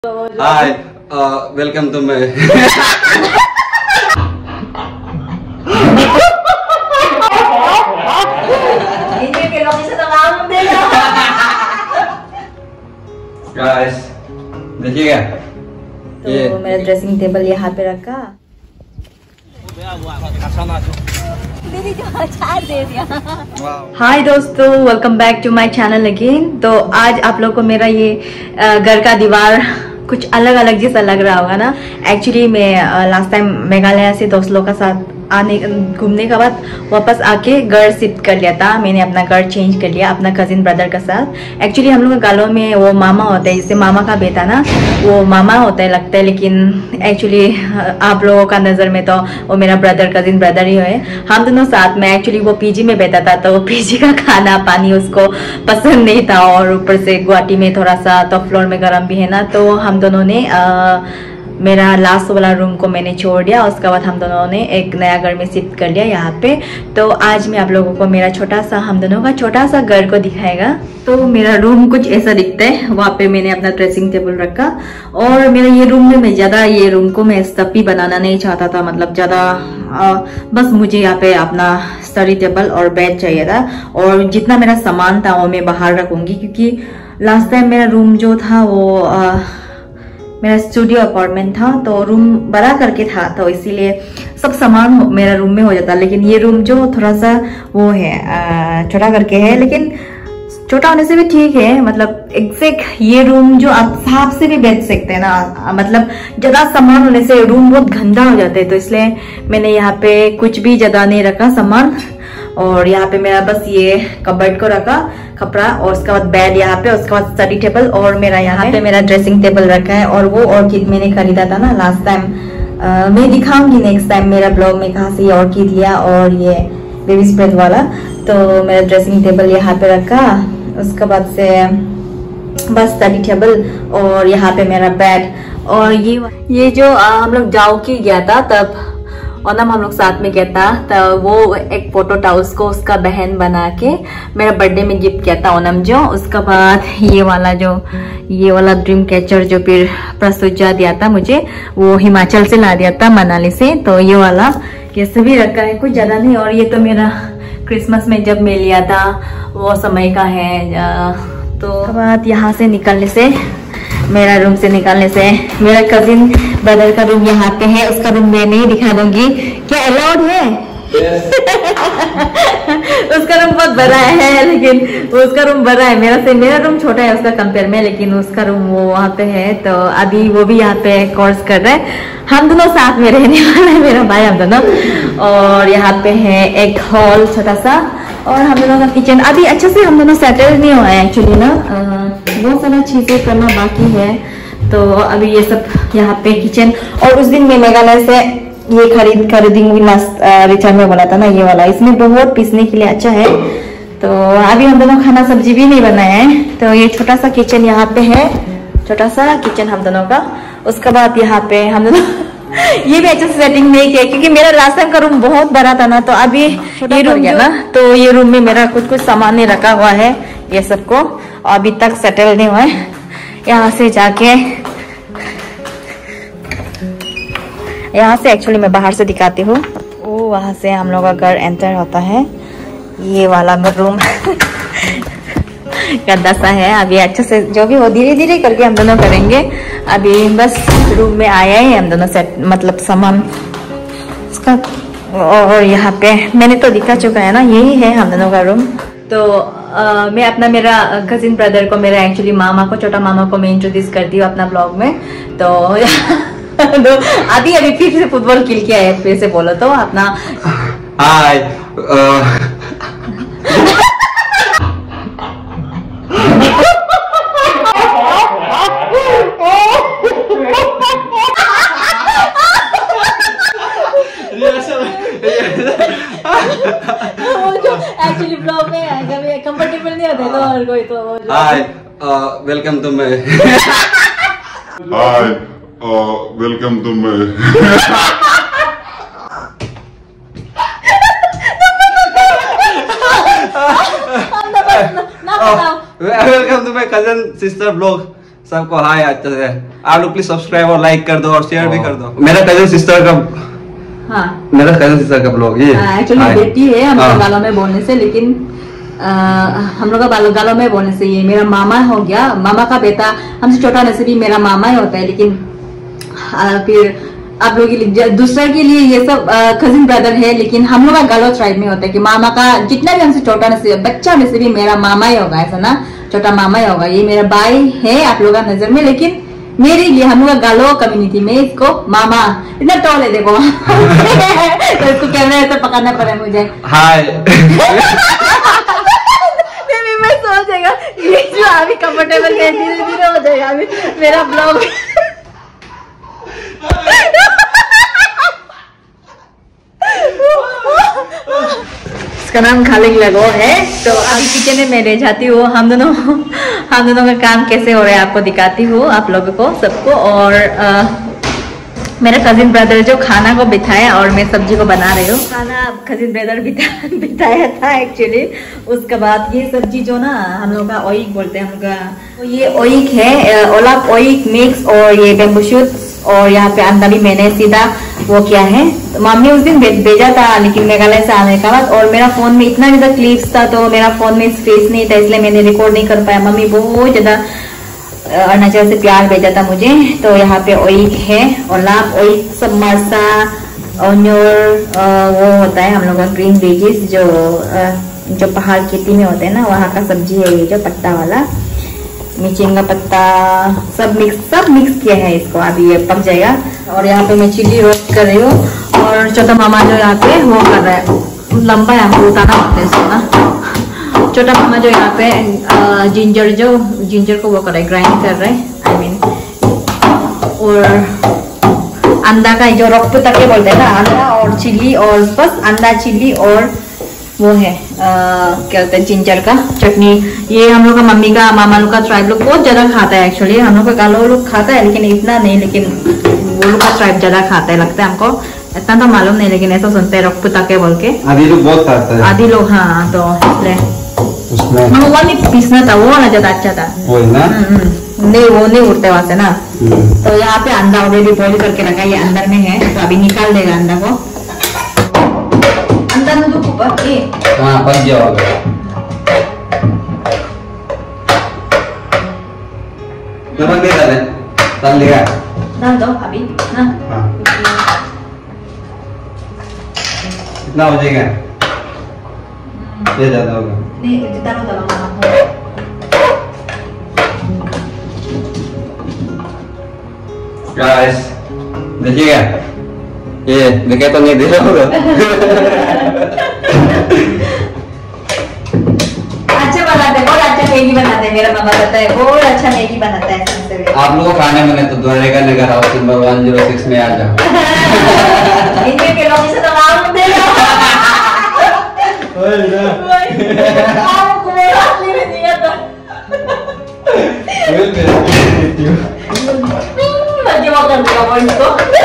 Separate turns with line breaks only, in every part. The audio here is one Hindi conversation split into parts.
हाय वेलकम टू मैं गाइस देखिएगा
तो मेरा ड्रेसिंग टेबल यहाँ पे रखा। हाय दोस्तों, welcome back to my channel again. तो आज आप लोग को मेरा ये घर का दीवार कुछ अलग अलग जैसा लग रहा होगा ना। एक्चुअली मैं लास्ट टाइम मेघालय से दोस्त लोग के साथ आने घूमने के बाद वापस आके घर शिफ्ट कर लिया था। मैंने अपना घर चेंज कर लिया अपना कजिन ब्रदर के साथ। एक्चुअली हम लोग के गालों में वो मामा होता है, जिससे मामा का बेटा ना वो मामा होता है लगता है, लेकिन एक्चुअली आप लोगों का नज़र में तो वो मेरा ब्रदर कजिन ब्रदर ही है। हम दोनों साथ में एक्चुअली वो पीजी में बैठा था, तो पीजी का खाना पानी उसको पसंद नहीं था, और ऊपर से गुवाहाटी में थोड़ा सा टॉप फ्लोर में गर्म भी है ना। तो हम दोनों ने मेरा लास्ट वाला रूम को मैंने छोड़ दिया। उसके बाद हम दोनों ने एक नया घर में शिफ्ट कर लिया यहाँ पे। तो आज मैं आप लोगों को मेरा छोटा सा हम दोनों का छोटा सा घर को दिखाएगा। तो मेरा रूम कुछ ऐसा दिखता है। वहाँ पे मैंने अपना ड्रेसिंग टेबल रखा, और मेरा ये रूम में मैं ज्यादा ये रूम को मैं स्टफी बनाना नहीं चाहता था, मतलब ज्यादा बस मुझे यहाँ पे अपना स्टडी टेबल और बेड चाहिए था, और जितना मेरा सामान था वो मैं बाहर रखूंगी, क्योंकि लास्ट टाइम मेरा रूम जो था वो मेरा स्टूडियो अपार्टमेंट था, तो रूम बड़ा करके था, तो इसीलिए सब सामान मेरा रूम में हो जाता। लेकिन ये रूम जो थोड़ा सा वो है छोटा करके है, लेकिन छोटा होने से भी ठीक है। मतलब एग्जैक्ट ये रूम जो आप साफ से भी बैठ सकते हैं ना, मतलब ज्यादा सामान होने से रूम बहुत गंदा हो जाता है, तो इसलिए मैंने यहाँ पे कुछ भी ज्यादा नहीं रखा सामान। और यहाँ पे मेरा बस ये कबर्ड को रखा कपड़ा, और उसके बाद बेड यहाँ पे, उसके बाद स्टडी टेबल, और मेरा यहाँ पे मेरा ड्रेसिंग टेबल रखा है। और वो ऑर्किड मैंने खरीदा था ना लास्ट टाइम, मैं दिखाऊंगी नेक्स्ट टाइम मेरा ब्लॉग में कहाँ से ये ऑर्किड लिया, और ये बेबी स्प्रेड वाला। तो मेरा ड्रेसिंग टेबल यहाँ पे रखा, उसके बाद से बस स्टडी टेबल, और यहाँ पे मेरा बेड। और ये जो हम लोग जाओ की गया था तब ओनम हम लोग साथ में गया था, तो वो एक फोटो था, उसको उसका बहन बना के मेरा बर्थडे में गिफ्ट किया था ओनम जो। उसके बाद ये वाला ड्रीम कैचर जो फिर प्रसूजा दिया था मुझे, वो हिमाचल से ला दिया था मनाली से। तो ये वाला ये सभी रखा है, कुछ ज्यादा नहीं। और ये तो मेरा क्रिसमस में जब मैं लिया था वो समय का है। तो बाद यहाँ से निकलने से मेरा रूम से निकलने से मेरा कजिन ब्रदर का रूम यहाँ पे है। उसका रूम मैं नहीं दिखा दूंगी, क्या अलाउड है? yes. उसका रूम बहुत बड़ा है, लेकिन उसका रूम बड़ा है मेरा रूम छोटा है उसका कंपेयर में, लेकिन उसका रूम वो वहाँ पे है। तो अभी वो भी यहाँ पे कोर्स कर रहा है। हम दोनों साथ में रहने वाला है, मेरा भाई हम दोनों। और यहाँ पे है एक हॉल छोटा सा, और हम दोनों का किचन अभी अच्छे से हम दोनों सेटल नहीं हुआ है एक्चुअली ना, बहुत सारा चीजें करना बाकी है। तो अभी ये सब यहाँ पे किचन। और उस दिन मैं मेघालय से ये खरीदूंगी लास्ट रिचार्ज में बोला था ना, ये वाला, इसमें बहुत पीसने के लिए अच्छा है। तो अभी हम दोनों खाना सब्जी भी नहीं बनाए हैं। तो ये छोटा सा किचन यहाँ पे है, छोटा सा किचन हम दोनों का। उसके बाद यहाँ पे हम दोनों ये भी अच्छे से सेटिंग नहीं किया, क्योंकि मेरा लास्ट टाइम का रूम बहुत बड़ा था ना, तो अभी ये रूम गया ना, तो ये रूम में मेरा कुछ सामान नहीं रखा हुआ है, ये सबको अभी तक सेटल नहीं हुआ है। यहाँ से जाके यहाँ से एक्चुअली मैं बाहर से दिखाती हूँ, वो वहां से हम लोग का घर एंटर होता है। ये वाला रूम गद्दा सा है। अभी अच्छे से जो भी वो धीरे धीरे करके हम दोनों करेंगे। अभी बस रूम में आया ही हम दोनों सेट, मतलब सामान उसका। और यहाँ पे मैंने तो दिखा चुका है ना, यही है हम दोनों का रूम। तो मैं अपना मेरा कजिन ब्रदर को, मेरा एक्चुअली मामा को, छोटा मामा को मैं इंट्रोड्यूस करती हूँ अपना ब्लॉग में। तो तो अभी फिर से फुटबॉल खेल के आए, फिर से बोलो तो अपना
हाय
एक्चुअली ब्लॉग में कभी कंफर्टेबल नहीं होते तो और कोई तो
हाय वेलकम टू मैं
हाय वेलकम टू मैं
welcome to my cousin sister blog. सबको हाय अच्छे से। आप लोग प्लीज सब्सक्राइब और लाइक कर दो और शेयर भी कर दो। मेरा कजन सिस्टर का ब्लॉग ये
एक्चुअली बेटी है हम लोग गालों में बोलने से, लेकिन हम लोग का गालों में बोलने से ये मेरा मामा हो गया। मामा का बेटा हमसे छोटा होने से भी मेरा मामा ही होता है, लेकिन फिर आप लोगों के लिए दूसरा के लिए ये सब कजिन ब्रदर है, लेकिन हम लोग का गालो ट्राइब में होता है कि मामा का जितना भी हमसे छोटा होने से बच्चा होने से भी मेरा मामा ही होगा, ऐसा ना, छोटा मामा ही होगा। ये मेरा भाई है आप लोग का नजर में, लेकिन मेरे लिए हम लोग का गालो कम्युनिटी में इसको मामा इतना टॉल है देखो। तो इसको कैमरा ऐसा पकड़ना पड़ा मुझे।
हाय
मैं सोचेगा ये जो अभी कंफर्टेबल है धीरे धीरे हो जाएगा अभी मेरा ब्लॉग। इसका नाम खालिक लगो है। तो अभी किचन में मैं रह जाती हूँ। हम दोनों का काम कैसे हो रहा है आपको दिखाती हूँ, आप लोगों को सबको। और मेरा कजिन ब्रदर जो खाना को बिठाया और मैं सब्जी को बना रही हूँ। खाना कजिन ब्रदर बिठाया था एक्चुअली। उसके बाद ये सब्जी जो ना हम लोग का ओइक बोलते हैं, हम लोग का तो ये ओइक है, ओलाप ओइक मिक्स और ये बेम्बू शूट्स और यहाँ पे अंडा भी मैंने सीधा वो किया है। तो मम्मी उस दिन भेजा था, लेकिन मेघालय से आने के बाद और मेरा फोन में इतना ज्यादा क्लिप्स था तो मेरा फोन में स्पेस नहीं था, इसलिए मैंने रिकॉर्ड नहीं कर पाया। मम्मी बहुत ज्यादा अरुणाचल से प्यार भेजा था मुझे। तो यहाँ पे ओइक है और लाभ ओइक सब मरसा ऑनियन वो होता है हम लोग का ग्रीन वेजिस जो पहाड़ खेती में होते हैं ना, वहाँ का सब्जी है ये जो पत्ता वाला मिर्चिंग का पत्ता सब मिक्स किया है इसको। अभी ये पक जाएगा। और यहाँ पे मैं चिल्ली रोस्ट कर रही हूँ और छोटा मामा जो यहाँ पे वो कर रहा है, लंबा है हमको उतारना पड़ता है इसको ना। छोटा मामा जो यहाँ पे जिंजर को वो कर रहा है, ग्राइंड कर रहा है आई मीन। और अंडा का जो रॉक तक बोलते हैं ना, अंडा और चिल्ली और बस अंडा चिल्ली और वो है क्या होता है जिंजर का चटनी। ये हम लोग का मम्मी का मामा लोग का ट्राइब लोग बहुत ज्यादा खाता है एक्चुअली। हम लोग का गालो लोग खाता है लेकिन इतना नहीं, लेकिन वो लोग का ट्राइब ज्यादा खाता है लगता है हमको, इतना तो मालूम नहीं, लेकिन ऐसा सुनते हैं रॉक तक बोल के।
आधी लोग बहुत खाता है, आधी
लोग हाँ। तो इसलिए वो नहीं पीसना था, वो वाला ज्यादा अच्छा था। नहीं वो नहीं उड़ते वहां से ना। तो यहाँ पे अंडा ऑलरेडी बॉइल करके रखा है, ये अंदर में है तो अभी निकाल देगा अंडा को। अंदर में तो
पक गया होगा। नमक नहीं डाले, डाल देगा,
डाल दो अभी ना।
कितना हो जाएगा? ये ज्यादा होगा
नहीं, जितना हो डालो।
गाइस देखिएगा, ये देखे तो नहीं दे रहा होगा।
अच्छा बनाते हैं, बहुत अच्छा मैगी बनाते हैं। मेरा मामा कहता है बहुत अच्छा मैगी बनाता है।
आप लोगों को खाने में तो द्वारका नगर हाउस नंबर 106 में आ जाओ।
इनके के लोग से तो नाम दे लो।
ओए ना
आपको नहीं दिया तो
वेल देती हूं।
मजे वो कर देगा वो इसको।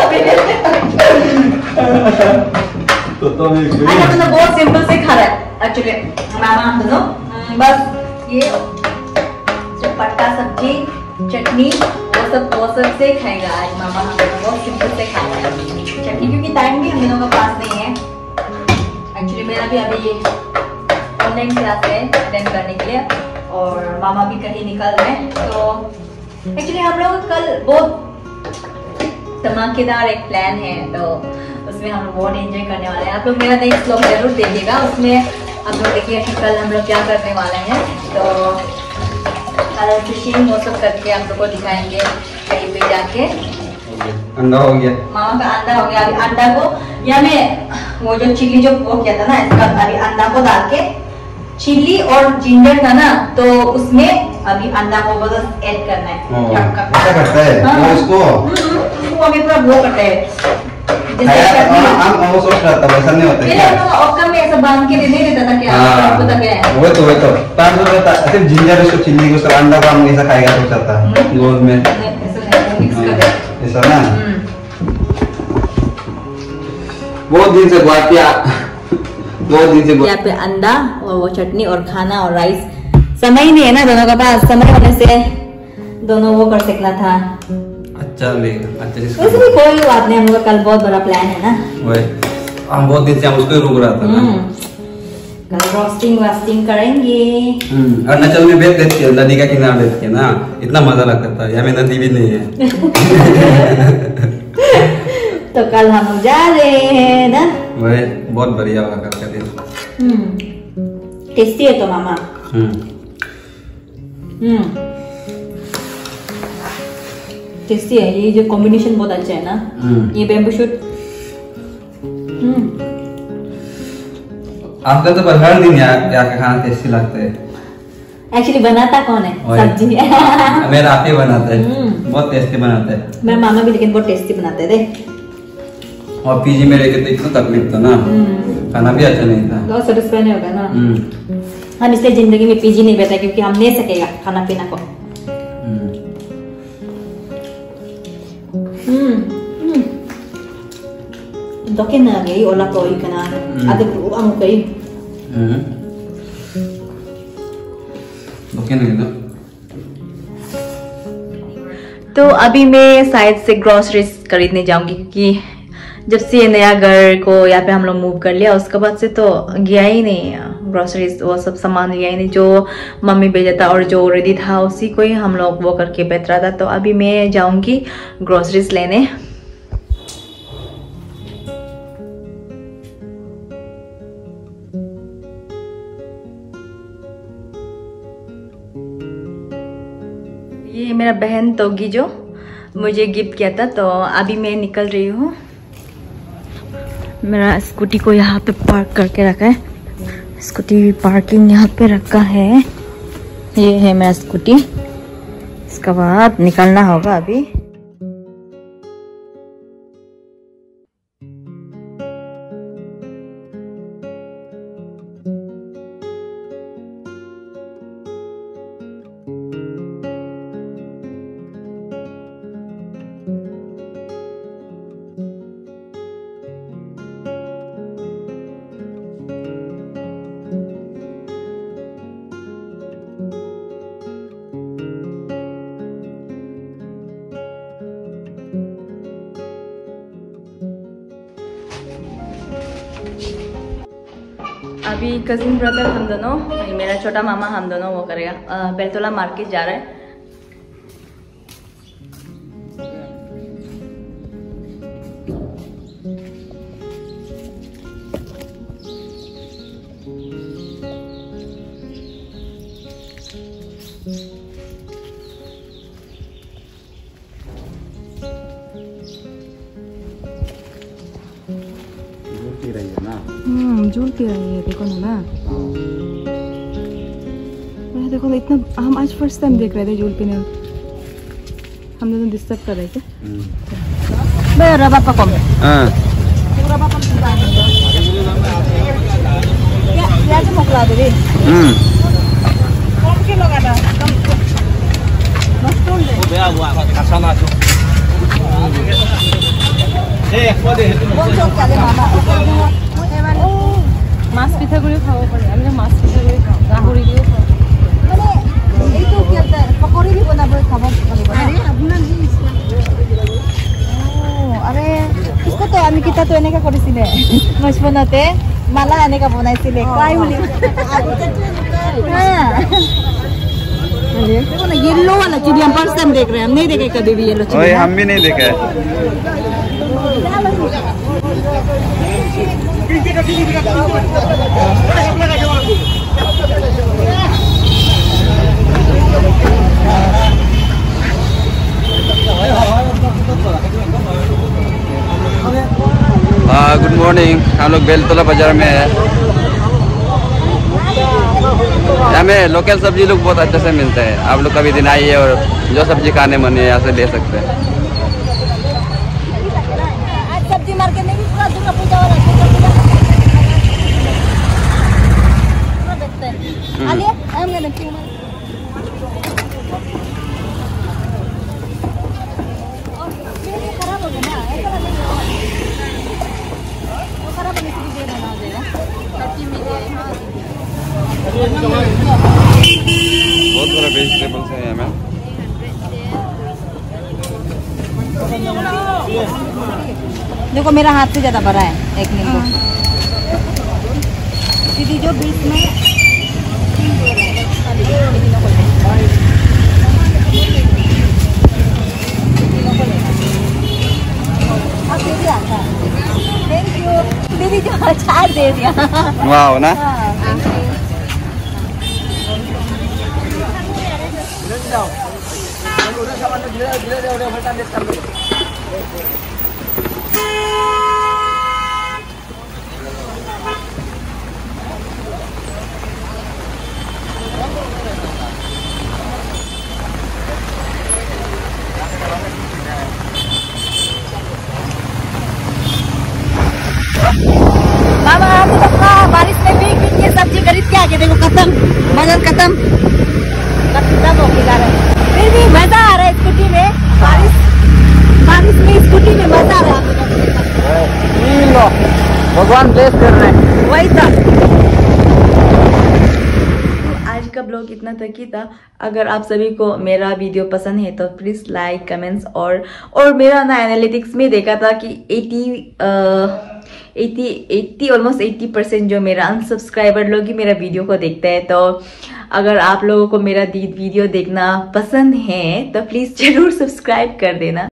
तो मैं
अच्छा मतलब बहुत सिंपल से खा रहा है एक्चुअली मामा हम दोनों। बस ये पत्ता सब्जी चटनी वो सब से खाएगा आज मामा। हम दोनों बहुत सिंपल से खाएगा चटनी, क्योंकि टाइम भी हम दोनों का पास नहीं है एक्चुअली। मेरा भी अभी ऑनलाइन क्लास है अटेंड करने के लिए और मामा भी कहीं निकल रहे हैं। तो एक्चुअली हम लोग कल बहुत धमाकेदार एक प्लान है, तो उसमें हम लोग बहुत एंजॉय करने वाले हैं। आप लोग मेरा नेक्स्ट व्लॉग जरूर देखिएगा, उसमें आप लोग देखिए कि कल हम लोग क्या करने वाले हैं। तो कल फिशिंग वो सब करके आप लोग को दिखाएंगे कहीं पे जाके।
अंडा हो गया,
मामा का अंडा हो गया। अभी अंडा को या मैं वो जो चिल्ली जो वो किया था ना, इसका अभी अंडा को डाल के चिल्ली और जिंजर था ना, तो उसमें अभी अंडा को बस ऐड करना है।
क्या करता है वो इसको
अभी पूरा वो करते हैं
हम वो सोच रहा था वैसा नहीं होता क्या?
ओका में ऐसा बांध के नहीं देता था क्या? पता क्या है
वो तो पांच रुपए था सिर्फ जिंजर उसको चिल्ली को सब अंडा को हम ऐसा खाएगा तो चाहता है गोल में ऐसा ना। बहुत दिन से
यहाँ पे अंडा और वो चटनी और खाना और राइस। समय ही नहीं है ना दोनों के पास, समय होने से दोनों वो कर सकना था।
अच्छा लेगा, अच्छा
वैसे भी कोई बात नहीं, हम लोग कल बहुत बड़ा प्लान है ना।
वही हम बहुत दिन से हम उसको ही रुक रहा था ना।
कल रोस्टिंग वास्टिंग करेंगे।
अरुणाचल में बैठ देती है, नदी का किनारा देती है ना, इतना मजा लगता था। यहाँ में नदी भी नहीं है।
तो कल हम लोग जा रहे हैं ना।
वही बहुत बढ़िया होगा कल का दिन।
टेस्टी है तो मामा। टेस्टी है, ये जो कॉम्बिनेशन बहुत अच्छा है ना। ये बेम्बू शूट।
आपका तो पर हर दिन यहाँ का खाना टेस्टी लगता है।
एक्चुअली बनाता कौन है सब्जी?
मेरा आप ही बनाता है, बहुत टेस्टी बनाता है।
मेरा मामा भी लेकिन बहुत टेस्टी बनाते थे।
और पीजी में रह के तो इतना तकलीफ था ना, खाना भी अच्छा नहीं था।
बहुत सेटिस्फाई नहीं होगा ना। हम इसलिए जिंदगी में पीजी नहीं बैठा, क्योंकि हम ले सकेगा खाना पीना को। Dokin na gay ola ko ikana ate ko ang kay
okay नहीं ना।
तो अभी मैं शायद से ग्रोसरीज खरीदने जाऊंगी, क्योंकि जब से ये नया घर को यहाँ पे हम लोग मूव कर लिया उसके बाद से तो गया ही नहीं ग्रोसरीज, वो सब सामान लिया ही नहीं जो मम्मी भेजा था, और जो रेडी था उसी को ही हम लोग वो करके बैठ रहा था। तो अभी मैं जाऊंगी ग्रोसरीज लेने। ये मेरा बहन तोगी जो मुझे गिफ्ट किया था, तो अभी मैं निकल रही हूँ। मेरा स्कूटी को यहाँ पे पार्क करके रखा है, स्कूटी पार्किंग यहाँ पे रखा है। ये है मेरा स्कूटी, इसके बाद निकलना होगा अभी। अभी कजिन ब्रदर हम दोनों, मेरा छोटा मामा, हम दोनों वो करेगा बेलतोला मार्केट जा रहा है। झूलती रही है, देखो ना। देखो इतना, हम आज फर्स्ट टाइम देख रहे थे झूल पीने, हम दोनों डिस्टर्ब कर रहे थे। रबा कम मोकला दे মাছ পিঠাগুড়িও খাব পাৰি, আমি মাছ পিঠাগুড়ি খাওঁ, গাহৰি দিও খাওঁ, মানে এইটো কি পকৰি দি বনাব খাব পাৰিব। আৰে इसको तो আমি কিটা তো এনেকা কৰিছিলে মাছ বনাতে, মালা এনেকা বনাইছিলে কাই বুলি। देखो ना येलो वाला चिड़ी हम फर्स्ट टाइम देख रहे हैं, हम नहीं देखे कभी भी येलो चिड़ी।
हम भी नहीं देखे। गुड मॉर्निंग, हम लोग बेलतोला बाजार में है। यहाँ में लोकल सब्जी लोग बहुत अच्छे से मिलते हैं। आप लोग कभी दिन आइए और जो सब्जी खाने मन है यहाँ से ले सकते हैं। आज सब्जी मार्केट में भी पूरा दुर्गा पूजा हो रहा है, पूरा देखते हैं। आलिए हम गए देखते हैं। खराब हो गया ना, ऐसा नहीं हो। वो खराब होने से भी देर बना देगा, सब्जी में गए। बहुत सारा वेजिटेबल्स है यहाँ में।
देखो मेरा हाथ से ज्यादा बड़ा है एक नींबू। दीदी जो बीच में थैंक यू दीदी जो अचार दे दिया।
वाह ना।
मामा आपको तो बारिश में भीग भीग के सब्जी खरीद के आके देखो खत्म, मदन खत्म हो गया। फिर भी मजा आ रहा है स्कूटी में, बारिश में स्कूटी में मजा आ रहा है।
भगवान ब्लेस कर रहे हैं।
वही था।
आज का ब्लॉग इतना तक ही था। अगर आप सभी को मेरा वीडियो पसंद है तो प्लीज लाइक, कमेंट्स और मेरा ना एनालिटिक्स में देखा था कि 80 ऑलमोस्ट 80% जो मेरा अनसब्सक्राइबर लोग ही मेरा वीडियो को देखते हैं। तो अगर आप लोगों को मेरा वीडियो देखना पसंद है तो प्लीज जरूर सब्सक्राइब कर देना।